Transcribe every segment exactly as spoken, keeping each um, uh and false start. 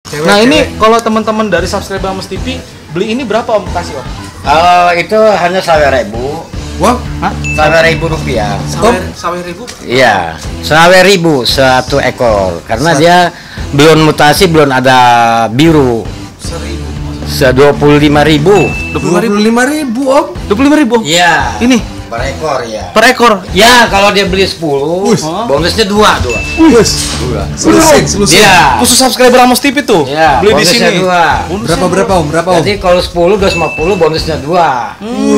Cewek, nah cewek. Ini kalau teman-teman dari subscriber Amos T V beli ini berapa Om kasih Om? Kalau itu hanya sawer ribu. Wah, hah? Sawer ribu rupiah. Sawer, sawer ribu? Iya, sawer ribu satu ekor. Karena satu. Dia belum mutasi, belum ada biru. Seribu. Dua puluh lima ribu. Dua puluh lima ribu Om? Dua puluh lima ribu? Iya. Ini? Per ekor ya. Per ekor? Ya, kalau dia beli sepuluh, bonusnya dua, dua. Wus. Dua. Selusin, selusin. Ya. Khusus subscriber Amos T V tuh. Ya, beli di sini. Dua. Berapa berapa Om? Berapa Om? Jadi kalau sepuluh, dua ratus lima puluh bonusnya dua.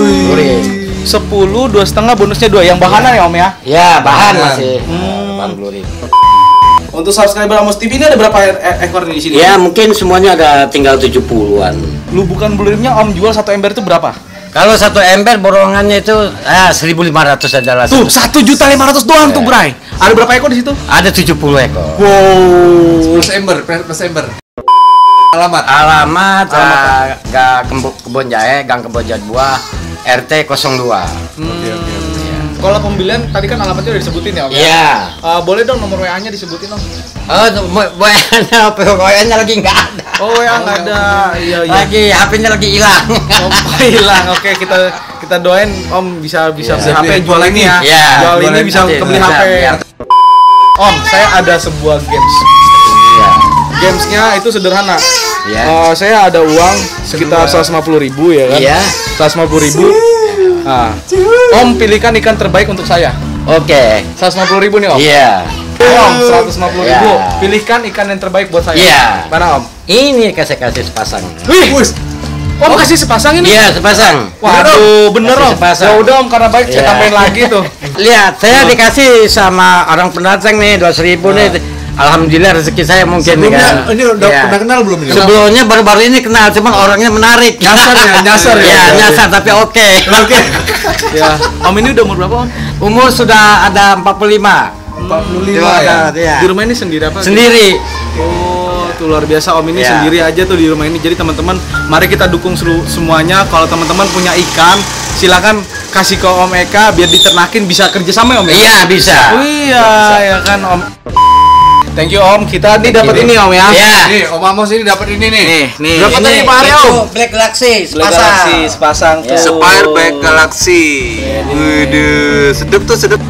Wih. sepuluh, dua setengah bonusnya dua. Yang bahanan ya Om ya? Ya, bahan masih. Hmm. Bahan bluri. Untuk subscriber Amos T V ini ada berapa ekor di sini? Ya, mungkin semuanya ada tinggal tujuh puluhan. Lu bukan blurimnya Om jual satu ember itu berapa? Kalau satu ember borongannya itu ah seribu lima ratus aja lah. Tuh, satu juta lima ratus doang yeah. Tuh, Bray. Ada berapa ekor di situ? Ada tujuh puluh ekor. Wow. Plus ember, plus ember. Alamat. Alamat, Alamat. Uh, Gang Kebon Jahe, Gang Kebon Jahe Buah, R T nol dua. Hmm. Oke, oke. Kalau pembelian tadi kan alamatnya udah disebutin ya Om? Iya. Yeah. Uh, boleh dong nomor W A-nya disebutin Om? Oh, W A-nya, W A-nya lagi nggak ada. Oh, W A nggak ada. Iya, iya. Lagi H P-nya lagi hilang. Oh, hilang. Oke, kita kita doain Om bisa bisa yeah. beli H P jual ini ya. Yeah. Jual ini bisa kebeli H P. Yeah. Om, saya ada sebuah games. Yeah. Gamesnya itu sederhana. Yeah. Uh, saya ada uang sekitar seratus lima puluh ribu ya kan? Iya. Yeah. seratus lima puluh ribu. Nah, Om pilihkan ikan terbaik untuk saya. Oke. Okay. seratus lima puluh ribu nih Om. Iya. Yeah. Om, seratus lima puluh ribu. Yeah. Pilihkan ikan yang terbaik buat saya. Iya. Yeah. Mana Om? Ini kasih kasih sepasang. Wih. Om kasih sepasang ini? Iya, sepasang. Waduh, bener Om. Ya udah Om, karena baik saya tambahin lagi tuh. Lihat, saya dikasih sama orang pendatang nih dua ratus ribu nih. Alhamdulillah rezeki saya mungkin sebelumnya, kan. Ini udah ya. Pernah kenal belum ini? Sebelumnya baru-baru ini kenal, cuman orangnya menarik. Nyasar ya, nyasar ya. Ya, nyasar tapi oke. Okay. Oke. Okay. Ya. Om ini udah umur berapa Om? Umur sudah ada empat puluh lima. empat puluh lima ya. ya. Di rumah ini sendiri apa? Sendiri. Oh, tuh luar biasa Om ini ya. Sendiri aja tuh di rumah ini. Jadi teman-teman, mari kita dukung seru semuanya. Kalau teman-teman punya ikan, silakan kasih ke Om Eka biar diternakin, bisa kerja sama Om ya? Iya, bisa. Oh, iya, bisa. Ya kan Om. Thank you Om, kita nih dapat ini Om ya. Iya. Nih Om Amos ini dapat ini nih. Nih, nih. Berapa tadi Pak Hari Om? Black Galaxy, sepasang. Black Galaxy, sepasang tuh. Spire Black Galaxy. Waduh, sedep tuh sedep.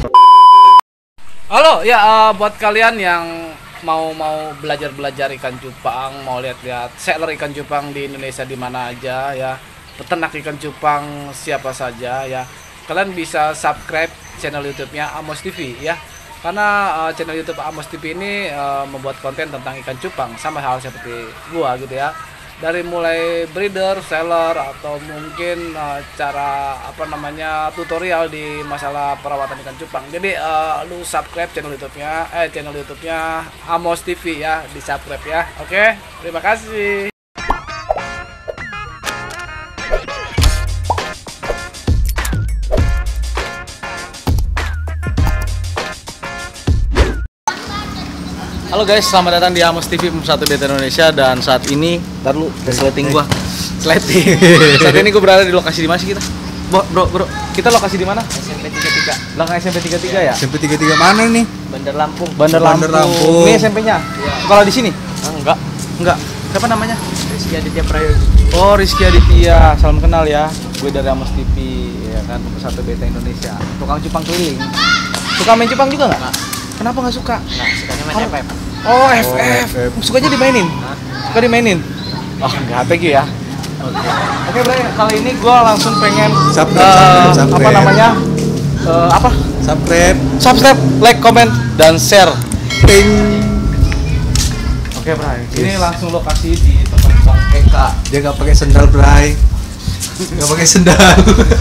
Halo, ya uh, buat kalian yang mau mau belajar-belajar ikan cupang, mau lihat-lihat seller ikan cupang di Indonesia di mana aja ya, peternak ikan cupang siapa saja ya, kalian bisa subscribe channel YouTube-nya Amos T V ya. Karena uh, channel YouTube Amos T V ini uh, membuat konten tentang ikan cupang sama hal seperti gua gitu ya. Dari mulai breeder, seller atau mungkin uh, cara apa namanya tutorial di masalah perawatan ikan cupang. Jadi uh, lu subscribe channel YouTube-nya, eh channel YouTube-nya Amos T V ya, di subscribe ya. Oke, terima kasih. Halo guys, selamat datang di Amos T V Pemersatu Beta Indonesia. Dan saat ini, ntar lu, sleting gua Sleting Saat ini gua berada di lokasi di mana sih kita? Bro, bro, bro, kita lokasi di mana? S M P tiga tiga. Belakang S M P tiga tiga ya? S M P tiga tiga mana nih? Bandar Lampung. Bandar Lampung, Bandar Lampung. Ini S M P-nya? Ya. Sekolah di sini? Ah, enggak. Enggak. Siapa namanya? Rizky Aditya Prayogi. Oh, Rizky Aditya. Salam kenal ya. Gue dari Amos T V, ya kan, Pemersatu Beta Indonesia. Tukang cupang keliling. Suka main cupang juga nggak? Kenapa nggak suka? Nah, sukanya main F F. Oh, F F. Oh, Sukanya dimainin? Hah? Suka dimainin? Oh, enggak, thank you ya. Oke, okay. Oke, Bray, kali ini gue langsung pengen subscribe, uh, subscribe. apa namanya? Uh, apa? Subscribe, Subscribe, like, comment, dan share. ping. Oke, Bray. Ini langsung lokasi di tempat Bang Eka. Dia nggak pakai sendal, Bray. Nggak pakai sendal.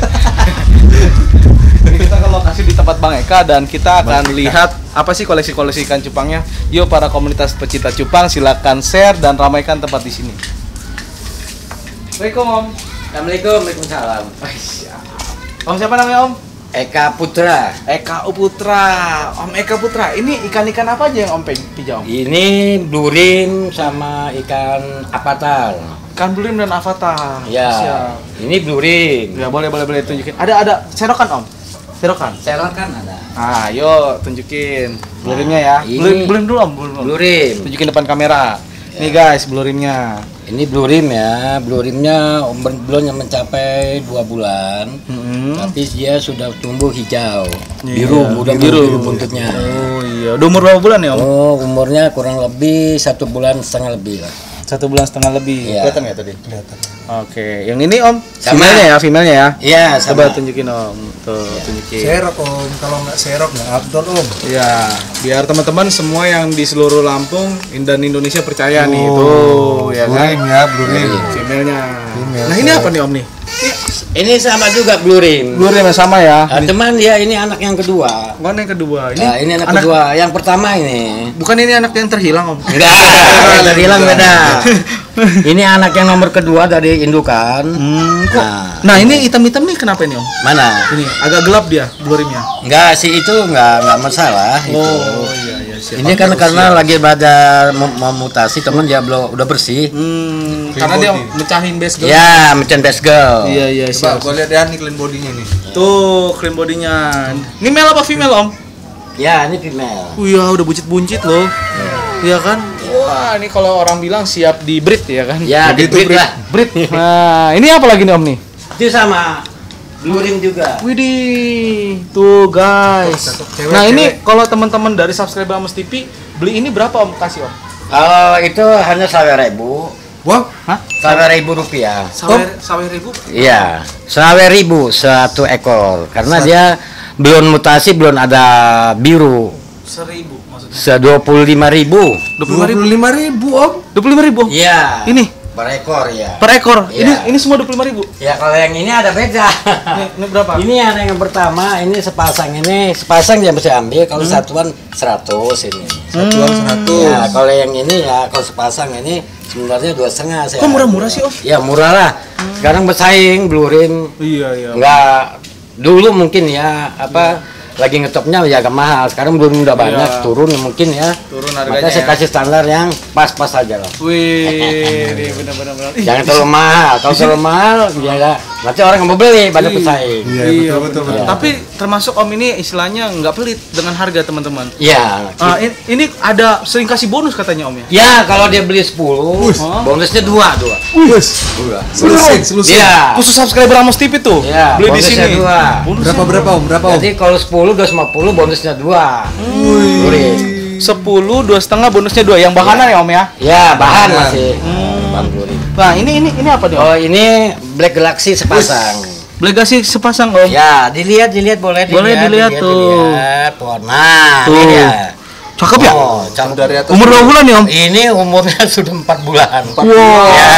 Ini kita ke lokasi di tempat Bang Eka dan kita akan lihat apa sih koleksi-koleksi ikan cupangnya. Yuk para komunitas pecinta cupang, silakan share dan ramaikan tempat di sini. Assalamualaikum Om. Assalamualaikum, waalaikumsalam. Om siapa namanya Om? Eka Putra. Eka Putra. Om Eka Putra. Ini ikan-ikan apa aja yang Om pijau? Ini blue rim sama ikan avatar. Ikan blue rim dan avatar. Ya. Siap. Ini blue rim. Ya boleh boleh boleh tunjukin. Ada ada serokan Om. Serokan. Serokan ada. Ah, yuk tunjukin blue rimnya ya. Ini Blue rim dulu Om. Blue rim. Blue rim. Tunjukin depan kamera. Nih guys, blue rimnya. Ini blue rim ya, blue rimnya umur belum yang mencapai dua bulan, Hmm. tapi dia sudah tumbuh hijau, Iya, biru, udah biru. biru buntutnya. Oh iya, udah umur berapa bulan ya Om? Oh, umurnya kurang lebih satu bulan setengah lebih lah. Satu bulan setengah lebih. Iya. Kelihatan ya tadi? Kelihatan. Oke, yang ini Om, Sama. female-nya ya, female-nya ya. Iya, Coba sama. tunjukin Om, tuh tunjukin. Serok om, kalau nggak serok nggak outdoor om. Iya, biar teman-teman semua yang di seluruh Lampung dan Indonesia percaya nih, Oh, tuh ya blue kan. rim ya, blue rim. Female-nya. Female, Nah ini apa nih Om nih? Ini sama juga blue rim. Blue rim yang sama ya. Ah, cuman dia ini anak yang kedua. Mana yang kedua? Ini, Nah, ini anak, kedua. Yang pertama ini. Bukan ini anak yang terhilang Om. Enggak, yang hilang beda. Ini anak yang nomor kedua dari indukan. Hmm, kok? Nah. Nah, ini hitam-hitam nih kenapa ini Om? Mana? Ini agak gelap dia blue rimnya. Enggak sih, itu enggak enggak masalah itu. Oh iya iya siap. Ini kan karena lagi pada mem- memutasi, teman dia belum udah bersih. Hmm, Clean karena dia body. mecahin base girl. Ya, macam best girl. Iya iya Coba siap. gua lihat ya nih clean bodinya nih. Tuh clean bodinya. Ini male apa female Om? Ya, ini female. Oh iya udah buncit-buncit loh. Iya kan? Wah, ini kalau orang bilang siap di breed ya kan? Ya, di breed lah. Breed. Nah, ini apa lagi nih Om nih? Itu sama blue rim juga. Widih, tuh guys. Cakep, cewek, Nah ini cewek. kalau teman-teman dari subscriber Amos T V beli ini berapa Om kasih Om? Kalau itu hanya serawe ribu, Wah, Hah? serawe ribu rupiah. Sawer, sawer ribu? Iya, serawe ribu satu ekor. Karena dia belum mutasi, belum ada biru. Seribu maksudnya. Se dua puluh lima ribu. Dua puluh dua lima ribu. puluh lima ribu om. Dua puluh lima ribu. Iya. Ini per ekor ya. per ekor. Ini Iya. ini semua dua puluh lima ribu. Ya kalau yang ini ada beda. Ini, ini berapa? Ini ada yang pertama, ini sepasang ini sepasang dia bisa ambil. Kalau satuan seratus ini. Satuan seratus. Ya kalau yang ini ya kalau sepasang ini sebenarnya dua setengah. saya Kok murah-murah ambil. sih, Om? Ya murah lah. Sekarang bersaing blue rim. Iya iya. Enggak dulu mungkin ya apa lagi ngetopnya ya agak mahal. Sekarang belum udah banyak Iya. turun mungkin ya. Turun Makanya harganya. saya kasih standar yang pas-pas aja lah. Wih, ini benar-benar benar. Ih, Jangan terlalu mahal. Kalau terlalu mahal ya nggak- nanti orang nggak mau beli pada pesaing. Iya, Iya, betul, betul, betul. betul. Tapi termasuk Om ini istilahnya nggak pelit dengan harga teman-teman. Iya. Ah, ini, ini ada sering kasih bonus katanya Om ya. Ya kalau dia beli sepuluh, Hah? bonusnya dua, dua. Wes, Dua. selusin, selusin. Iya. Khusus subscriber Amos T V tuh. Iya, Beli di bonusnya sini. dua. Bonusnya Berapa berapa om? Berapa om? Jadi kalau sepuluh, dua ratus lima puluh bonusnya dua. Lurik. sepuluh dua setengah bonusnya dua. Yang bahanan ya Om ya. Ya bahan Bahan. masih. Bahan lurik. Nah, ini ini ini apa nih Om? Oh ini Black Galaxy sepasang. Blegasi sepasang Om. Ya dilihat dilihat boleh dilihat. Boleh dilihat tuh. Dilihat. Tuh. Nah Tuh. ini dia. Cakep ya? Oh, cakep. Dari atas. Umur berapa bulan nih Om? Ini umurnya sudah empat bulan. Wow. Ya.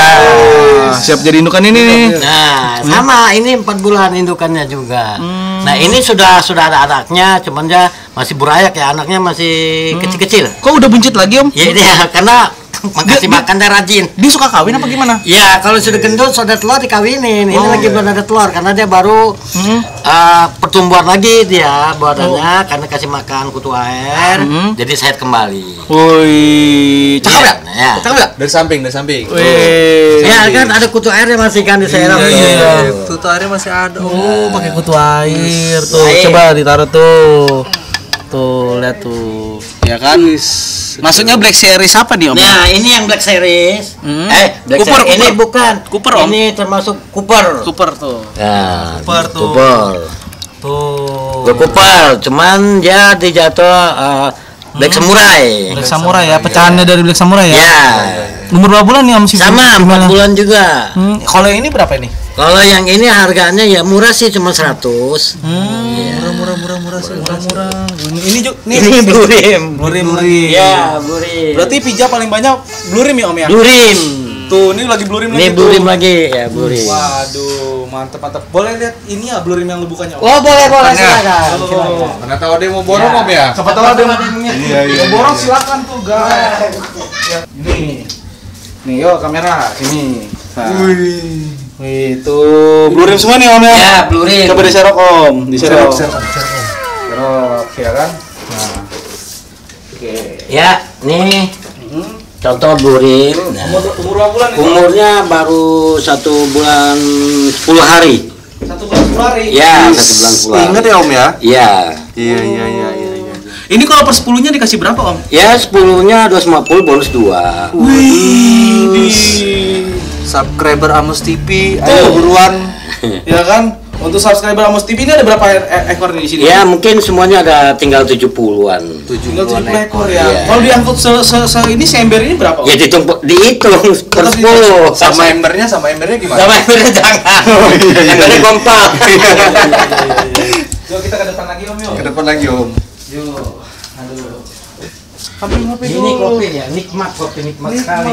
Siap jadi indukan ini nih. Nah, sama ini empat bulan indukannya juga. Nah, ini sudah sudah ada anaknya, cuman dia masih burayak ya, anaknya masih kecil-kecil. Kok udah buncit lagi Om? Ya dia karena makasih Dia- makan dia rajin. Dia suka kawin apa gimana? Ya, kalau sudah gendut sudah telur dikawinin. Ini Oh, lagi belum ada telur karena dia baru Hmm. uh, pertumbuhan lagi dia badannya karena kasih makan kutu air. Hmm. Jadi sehat kembali. Woi, cakep ya? Ya. Cakep ya? Dari samping, dari samping. Wih. Ya kan ada kutu airnya masih kan diserap. Iya. Tutorialnya masih ada. Oh, pakai kutu air tuh. Air. Coba ditaruh tuh. Tuh, lihat tuh. Ya kan? Maksudnya Black Series apa nih Om? Nah, ini yang Black Series. Hmm. Eh, Black Cooper, Series. Ini Cooper. bukan. Cooper, Om. Ini termasuk Cooper. Super tuh. Nah, Cooper tuh. Cooper. Tuh. Gue Cooper, cuman dia dijatuh uh, Black Samurai. Black Samurai ya, pecahannya dari Black Samurai ya. Ya. Umur berapa bulan nih Om? Si Sama empat bulan juga. Hmm, kalau yang ini berapa ini? Kalau yang ini harganya ya murah sih cuma seratus. Hmm, Iya. murah murah murah sih, murah murah. Ini ini juga nih. Ini Blue Rim. Blue Rim lagi. Ya, Blue Rim. Berarti pija paling banyak Blue Rim ya Om ya? Blue Rim. Tuh, ini lagi Blue Rim lagi. Ini Blue tuh. Rim lagi ya, Blue Rim. Waduh, mantep mantep. Boleh lihat ini ya Blue Rim yang lu bukanya Om? Oh, boleh boleh Tanya. silakan. Oh. Silakan. Mana tahu dia mau borong Ya. om ya? Siapa tahu ada yang Iya, iya, Mau borong iya. silakan tuh guys. Ya, ini. Nih, yuk kamera sini. Nah. Wih. Wih, tuh Blue Rim semua nih Om ya. Ya, Blue Rim. Coba diserok Om, diserok. Serok, serok, serok. Serok, ya kan? Nah. Oke. Ya, nih Hmm. contoh Blue Rim. Nah, Umur umur berapa bulan nih? Om? umurnya baru satu bulan sepuluh hari. Satu bulan sepuluh hari. Ya, satu bulan sepuluh hari. Ingat ya om ya? Iya. Iya, iya, iya, iya. iya. Ini kalau per sepuluhnya dikasih berapa Om? Ya sepuluhnya dua ratus lima puluh bonus dua. Wih. Subscriber Amos T V, Tuh. ayo buruan. Ya kan? Untuk subscriber Amos T V ini ada berapa e- ekor nih di sini? Ya mungkin semuanya ada tinggal tujuh puluhan. Tinggal tujuh puluh ekor ya. Iya. Kalau diangkut se, se, se ini seember ini berapa Om? Ya dihitung dihitung per sepuluh. Sama embernya, sama embernya gimana? Sama embernya jangan. Embernya kompak. Yuk kita ke depan lagi Om yuk. Ke depan lagi Om. Yuk. Aduh. Kopi-kopi Ini kopi ya, nikmat kopi nikmat sekali.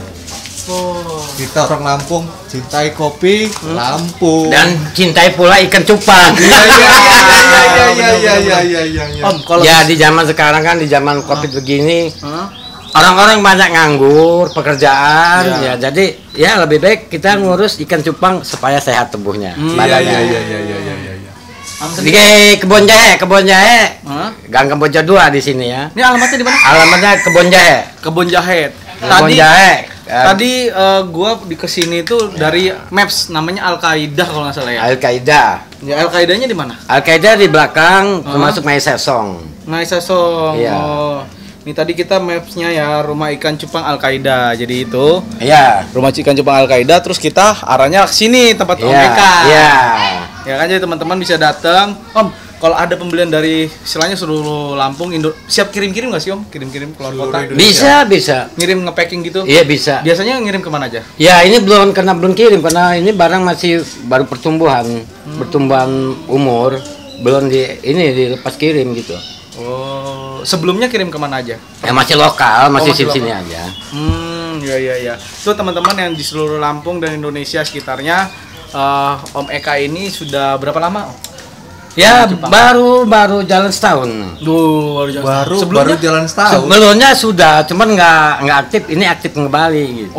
Oh. Kita orang Lampung cintai kopi, Lampung. Dan cintai pula ikan cupang. iya iya iya iya iya iya iya iya. Om, kalau Ya di zaman sekarang kan di zaman covid begini Hah? orang-orang banyak nganggur pekerjaan Ya. ya jadi ya lebih baik kita ngurus ikan cupang supaya sehat tubuhnya Hmm. Iya badannya. iya iya iya iya iya iya. Di kebun jahe, kebun jahe, Hah? Gang Kamboja dua di sini ya. Ini alamatnya di mana? Alamatnya kebun jahe. Kebun Jahe. Kebun Tadi jahe. Eh, tadi eh, gua di kesini tuh dari Maps namanya Al-Qaeda kalau nggak salah ya. Al Qaeda. Ya Al-Qaedanya di mana? Al Qaeda di belakang Hah? termasuk Mae Sesong. Nah, Sesong. Iya. Oh. Ini tadi kita mapsnya ya rumah ikan cupang Al-Qaeda. Jadi itu Iya. rumah ikan cupang Al-Qaeda terus kita arahnya ke sini tempat Om Iya. Eka. Iya. Ya kan jadi teman-teman bisa datang. Om, kalau ada pembelian dari istilahnya seluruh Lampung, Indo, siap kirim-kirim nggak sih Om? Kirim-kirim keluar Seluruh kota? Indonesia. Bisa, bisa. Ngirim nge-packing gitu? Iya bisa. Biasanya ngirim kemana aja? Ya ini belum karena belum kirim karena ini barang masih baru pertumbuhan, Hmm. pertumbuhan umur, belum di ini dilepas kirim gitu. Oh, sebelumnya kirim kemana aja? Ya masih lokal, masih masih sini sini lokal. aja. Hmm, ya ya ya. Itu teman-teman yang di seluruh Lampung dan Indonesia sekitarnya, eh, Om Eka ini sudah berapa lama? Om? Ya Jepang. baru baru jalan setahun. Duh, baru jalan. Baru sebelumnya? baru jalan setahun. Sebelumnya sudah, cuman nggak nggak aktif. Ini aktif kembali gitu.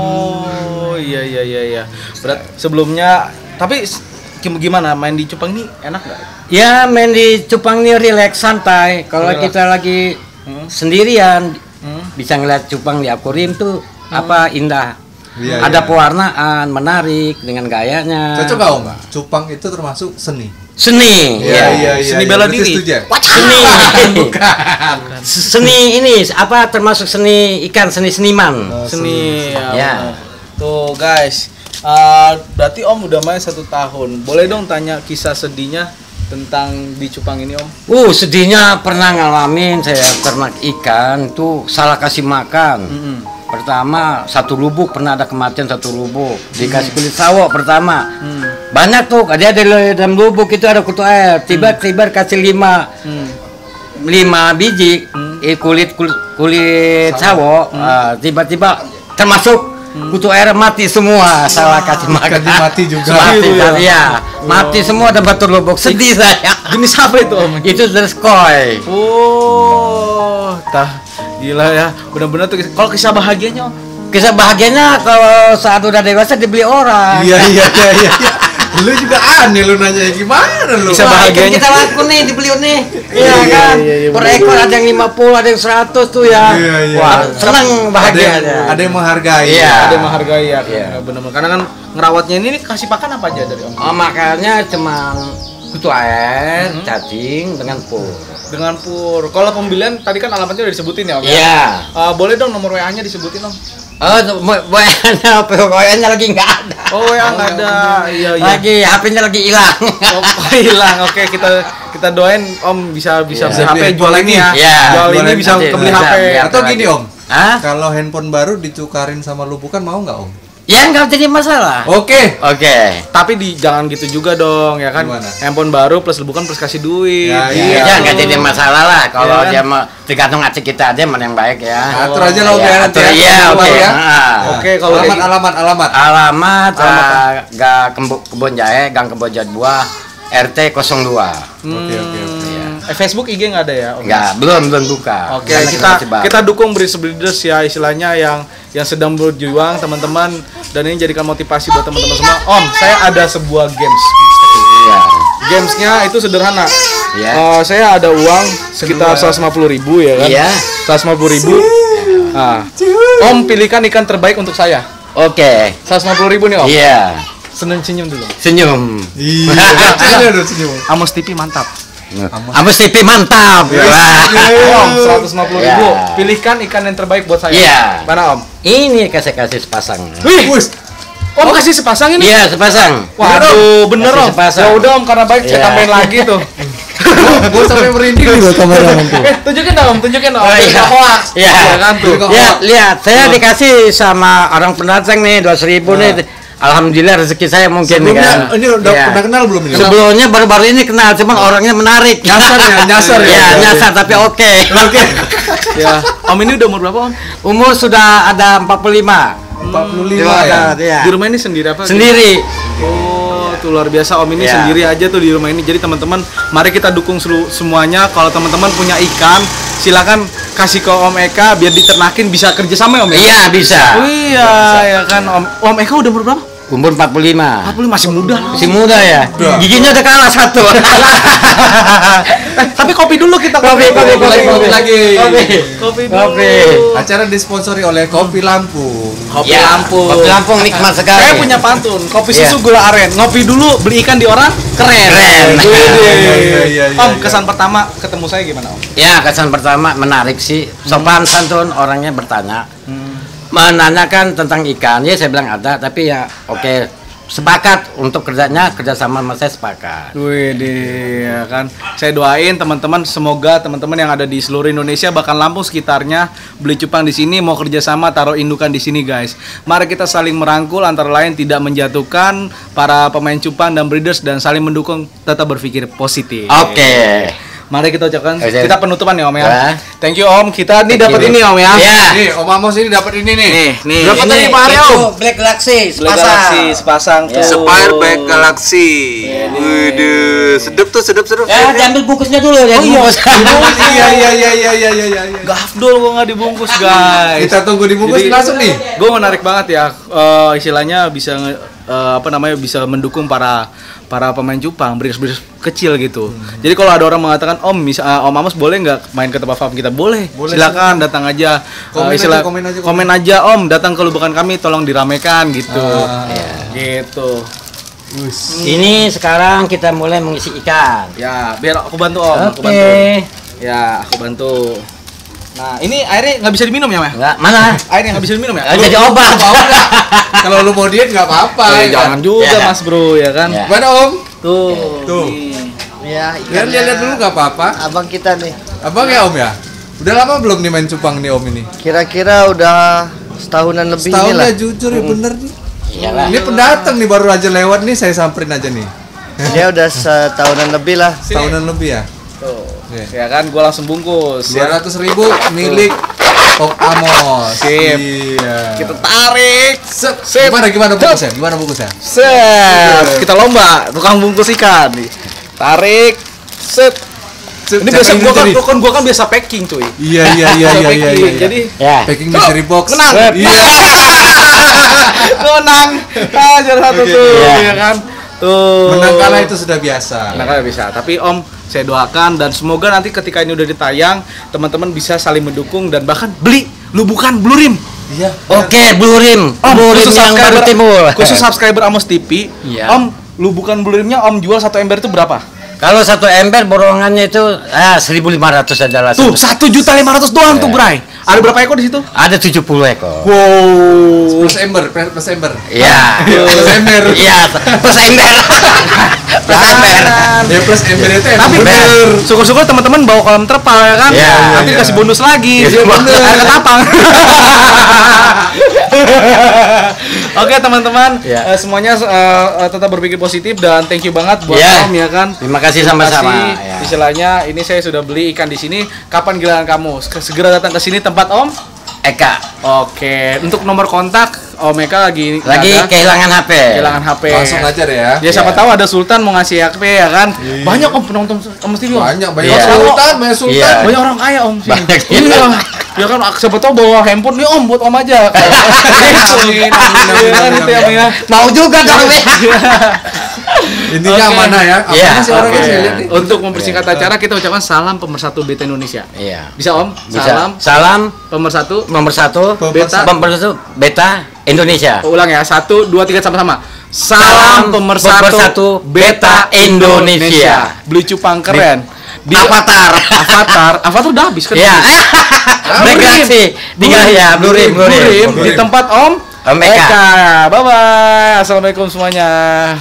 Oh, iya iya iya iya. Berat sebelumnya, tapi s- gim- gimana main di Cupang ini enak nggak? Ya main di Cupang ini relax santai. Kalau Relax. kita lagi Hmm. sendirian Hmm. bisa ngeliat Cupang di akuarium tuh apa indah. Iya, Ada iya. pewarnaan menarik dengan gayanya. Cocok nggak Om? Cupang itu termasuk seni. Seni. Iya ya. iya iya. Seni iya. bela Berarti diri. setuju ya? Seni. Bukan. Seni ini apa termasuk seni ikan, seni seniman. Oh, Seni. Ya. Ya. benar. Tuh guys, eh, berarti Om udah main satu tahun. Boleh dong tanya kisah sedihnya tentang di Cupang ini Om? Uh, sedihnya pernah ngalamin saya ternak ikan tuh salah kasih makan. Mm-mm. Pertama satu lubuk pernah ada kematian satu lubuk dikasih kulit sawo pertama. Hmm. Banyak tuh dia di dalam lubuk itu ada kutu air tiba-tiba kasih lima Hmm. lima biji Hmm. eh, kulit kulit, kulit sawo ah, tiba-tiba termasuk kutu air mati semua salah kasih makan. Ikannya mati juga. Mati, Gitu ya? ya. Mati semua ada batu lubuk sedih saya. Jenis apa itu Om? Itu terus koi. Oh, tah gila ya. Benar-benar tuh. Kalau kisah bahagianya Om? Kisah bahagianya kalau saat udah dewasa dibeli orang. Iya iya iya iya. Lu juga aneh lu nanya gimana lu? Bisa Wah, bahagianya. ikan kita laku nih dibeli nih. Iya Iya, kan? iya, iya, Per bener. ekor ada yang lima puluh, ada yang seratus tuh ya. Iya, iya. Wah, senang Ada bahagia yang, aja. ada yang menghargai. Iya. Ada yang menghargai ya. Iya. Benar-benar. Karena kan ngerawatnya ini nih kasih pakan apa aja dari Om? Oh, makanya cuma kutu air, Mhm. cacing dengan pur. Dengan pur. Kalau pembelian tadi kan alamatnya udah disebutin ya Om? ya? Iya. Eh, boleh dong nomor W A-nya disebutin Om? Oh, W A-nya, P O nya lagi nggak ada. Oh, W A nggak ada. Iya iya. Lagi H P-nya lagi hilang. Oh, hilang. Oke, kita kita doain Om bisa bisa Iya. beli H P Bisa jual beli ini ini. ya. Iya. Jual ini Jual bisa nanti, kebeli bisa, H P. biar. Atau gini Om, Hah? kalau handphone baru dicukarin sama lubukan mau nggak Om? Ya nggak jadi masalah. Oke. Oke. Tapi di jangan gitu juga dong ya kan. Gimana? Handphone baru plus bukan plus kasih duit. Ya, Iya, Iya. nggak jadi masalah lah kalau Iya kan? dia mau tergantung hati kita aja mana yang baik ya. Atur aja lo Iya, biar atur, nanti iya, keluar oke. ya. Nah. Oke, kalau alamat, kayak- alamat alamat Alamat, Alamat. uh, Gang Kembo- Kebon Jahe, Gang Kebon Jahe dua, R T nol dua. Oke, oke, oke. Eh, Facebook I G nggak ada ya? Om? Enggak, belum belum buka. Oke, Karena kita masih baru. kita dukung Breeders ya istilahnya yang yang sedang berjuang teman-teman dan ini jadikan motivasi buat teman-teman semua. Om, saya ada sebuah games. Iya. Gamesnya itu sederhana. Iya. Eh, saya ada uang sekitar seratus lima puluh ribu ya kan? Iya. seratus lima puluh ribu. Nah, Om pilihkan ikan terbaik untuk saya. Oke. seratus lima puluh ribu nih Om. Iya. Senyum senyum dulu. Senyum. Iya, senyum dong, senyum. Amos T V mantap. Amos T V mantap. Om, seratus lima puluh ribu. Ya. Pilihkan ikan yang terbaik buat saya. Iya. Mana Om? Ini kasih kasih sepasang. Wih, Om kasih sepasang ini? Iya, sepasang. Waduh, bener Kasih Om. sepasang. Ya udah Om, karena baik saya Iya. tambahin lagi tuh. Gue sampai merinding nih buat kameramen tuh. Eh, tunjukin dong, Om, tunjukin dong. Oh, iya. Biar hoax. Iya. Iya kan tuh. Biar Ya, lihat, saya dikasih sama orang pendatang nih dua ribu nih. Alhamdulillah rezeki saya mungkin Sebelumnya kan. ini udah Iya. pernah kenal belum ini? Sebelumnya baru-baru ini kenal, cuman orangnya menarik. Nyasar ya, nyasar ya. Iya, nyasar tapi oke. Oke. Ya. Om ini udah umur berapa Om? Umur sudah ada empat puluh lima. empat puluh lima Iya, ya. iya. Di rumah ini sendiri apa? Sendiri. Oh, tuh luar biasa Om ini Iya. sendiri aja tuh di rumah ini. Jadi teman-teman, mari kita dukung selu- semuanya. Kalau teman-teman punya ikan, silakan kasih ke Om Eka biar diternakin, bisa kerja sama ya Om ya? Iya, bisa. Oh iya, ya kan Om. Om Eka udah umur berapa? Umur empat puluh lima. empat puluh masih muda. Masih muda ya. Udah. Giginya udah kalah satu. Eh, tapi kopi dulu kita. Kopi, kopi, kopi, kopi lagi. Kopi. Kopi dulu. Kopi. Acara disponsori oleh Kopi Lampung. Kopi Ya, Lampung. Kopi Lampung nikmat sekali. Saya punya pantun, kopi Iya. susu gula aren. Ngopi dulu, beli ikan di orang, keren. Keren. Wih. Iya, iya, iya, Om, iya. kesan pertama ketemu saya gimana Om? Ya, kesan pertama menarik sih. Sopan santun orangnya bertanya. Menanyakan tentang ikan. Ya saya bilang ada, tapi ya oke. Sepakat untuk kerjanya kerjasama sama saya sepakat. Wih, deh, ya kan. Saya doain teman-teman, semoga teman-teman yang ada di seluruh Indonesia, bahkan Lampung sekitarnya, beli cupang di sini, mau kerjasama taruh indukan di sini, guys. Mari kita saling merangkul, antara lain tidak menjatuhkan para pemain cupang dan breeders, dan saling mendukung, tetap berpikir positif. Oke. Mari kita ucapkan, Oke. kita penutupan ya Om ya. Ya. Thank you Om, kita nih Thank dapat you. ini Om ya. Iya. Nih, Om Amos ini dapat ini nih. Nih, nih. Berapa Ini tadi Pak Aryo? itu Black Galaxy Black Galaxy sepasang tuh. Spire Black Galaxy. Waduh, sedep tuh, sedep sedep. Ya, diambil bungkusnya dulu ya. Bungkus. Iya, iya, iya, iya, iya, iya, iya. Gak afdol kok nggak dibungkus guys. Kita tunggu dibungkus Jadi, langsung nih. Gue menarik banget ya, eh, istilahnya bisa nge- eh, apa namanya bisa mendukung para para pemain cupang, breeders-breeders kecil gitu. Hmm. Jadi kalau ada orang mengatakan Om, misal eh, Om Amos boleh nggak main ke tempat farm kita? Boleh. Boleh, Silakan datang aja. Eh, Komen istilah- aja, komen aja, komen. komen aja Om, datang ke lubukan kami, tolong diramekan gitu. Ah. Gitu. Wus. Ini sekarang kita mulai mengisi ikan. Ya, biar aku bantu Om. Aku Oke. bantu. Ya, aku bantu. Nah, ini airnya nggak bisa diminum ya, Meh? Enggak, mana? Airnya nggak bisa diminum ya? Nggak jadi obat. Kalau lu mau diet nggak apa-apa. Eh, jangan juga Ya. Mas Bro, ya kan? Ya. Mana Om? Tuh. Tuh. nih. Ya, Biar dia lihat dulu nggak apa-apa. abang kita nih. Abang ya Om ya? Udah lama belum nih main cupang nih Om ini? Kira-kira udah setahunan lebih Setahun inilah. ya jujur ya bener nih. Iyalah. Ini pendatang nih baru aja lewat nih saya samperin aja nih. Dia udah setahunan lebih lah. Setahunan lebih ya. Tuh. Oke. Ya kan, gua langsung bungkus. dua Ya. ratus ribu milik Om Amos. Sip. Iya. Kita tarik. Sip. Sip. Gimana gimana bungkusnya? Gimana bungkusnya? Set. Kita lomba tukang bungkus ikan nih. Tarik. Set. Sip, Ini siapa biasa yang gua kan, jadi? gua kan gua kan biasa packing, cuy. Iya iya iya Biasa iya iya. packing. iya. Jadi Ya. packing mystery box. menang. Iya. Menang. Ah, juara satu Oke. tuh, Iya. ya kan? Tuh. Menang kalah itu sudah biasa. Nah, kalau bisa. Tapi Om, saya doakan dan semoga nanti ketika ini udah ditayang, teman-teman bisa saling mendukung dan bahkan beli lubukan Blue Rim. Iya. Oke, Blue Rim. Om, Blue Rim khusus yang baru subscriber- timbul. Khusus subscriber Amos T V. Iya. Om, lubukan Blue Rimnya Om jual satu ember itu berapa? Kalau satu ember borongannya itu ah seribu lima ratus aja lah. Tuh, satu juta lima ratus doang Iya. tuh, Bray. Ada berapa ekor di situ? Ada tujuh puluh ekor. Wow. Plus ember, plus plus ember. Iya. Plus ember. Iya, plus ember. Plus ember. Ya plus ember itu ember. Tapi bener. syukur-syukur teman-teman bawa kolam terpal ya kan? Iya, Nanti iya. kasih bonus lagi. Iya, bener. Air ketapang. Oke teman-teman, Iya. eh, semuanya eh, eh, tetap berpikir positif dan thank you banget buat Iya. Om ya kan. Terima kasih Terima sama-sama. kasih. Ya. Istilahnya ini saya sudah beli ikan di sini. Kapan giliran kamu? Segera datang ke sini tempat Om. Eka Oke, untuk nomor kontak Om Eka lagi nggak lagi ada. kehilangan H P. Kehilangan H P. Langsung aja deh ya. Ya siapa Iya. tahu ada Sultan mau ngasih H P ya kan. Banyak Om penonton Om T V Om. Banyak banyak Iya. sultan, banyak sultan. Iya. Banyak orang kaya Om sini. Banyak. Iya. Ya kan siapa tahu bawa handphone nih Om buat Om aja. Amin, amin, Iya kan amin, itu ya Om ya. Mau juga dong. Intinya Oke. amanah ya. Iya, Amanah sih orangnya oke. saya lihat nih. Untuk mempersingkat acara kita ucapkan salam pemersatu Beta Indonesia. Iya. Bisa Om? Bisa. Salam Salam pemersatu. nomor satu Beta. nomor satu Beta Indonesia. Ulang ya. Satu, dua, tiga sama-sama. Salam pemersatu Pemersatu Beta Indonesia. Beli cupang keren. Di Avatar. Avatar, Avatar udah habis kan? Iya. Migrasi. Tiga ya, Blue Rim, Blue Rim. Rim di tempat Om Om Eka. Eka. Bye bye. Assalamualaikum semuanya.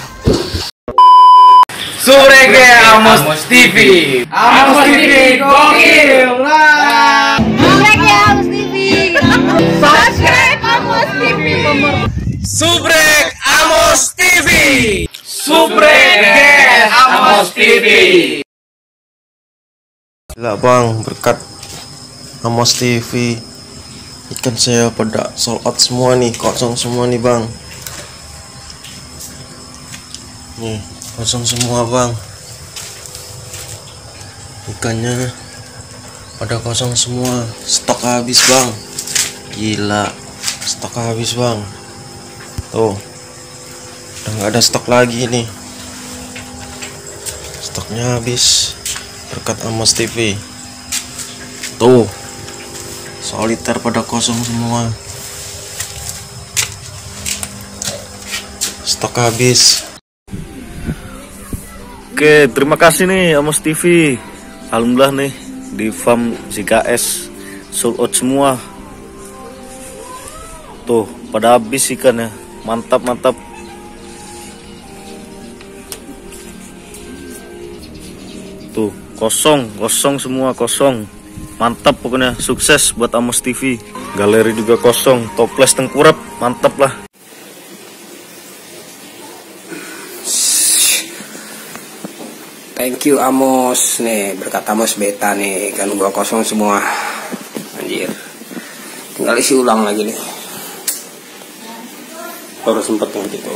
Subrege Amos T V. Amos T V gokil. Subrek ya Amos T V. Subscribe Amos T V. Subrek Amos T V. Subrege Amos T V. Gila bang, berkat Amos T V ikan saya pada sold out semua nih, kosong semua nih bang. Nih, kosong semua bang. Ikannya pada kosong semua, stok habis bang. Gila, stok habis bang. Tuh, udah nggak ada stok lagi nih. Stoknya habis berkat Amos T V. Tuh, soliter pada kosong semua, stok habis. Oke, terima kasih nih Amos T V. Alhamdulillah nih di farm Z K S sold out semua. Tuh, pada habis ikannya. Mantap, mantap. Tuh, kosong, kosong semua, kosong. Mantap pokoknya, sukses buat Amos T V. Galeri juga kosong, toples tengkurap, mantap lah. Thank you Amos nih, berkat Amos beta nih kan gua kosong semua. Anjir. Tinggal isi ulang lagi nih. Baru sempet yang gitu.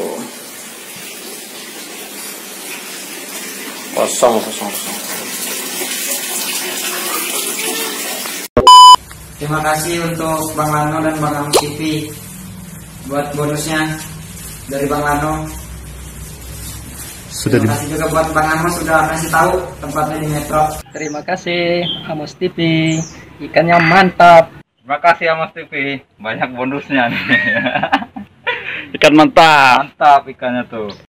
Kosong, kosong, kosong. Terima kasih untuk Bang Lano dan Bang Amos T V buat bonusnya dari Bang Lano. Sudah Terima kasih juga buat Bang Amos sudah kasih tahu tempatnya di Metro. Terima kasih Amos T V, ikannya mantap. Terima kasih Amos T V, banyak bonusnya nih. Ikan mantap. Mantap ikannya tuh.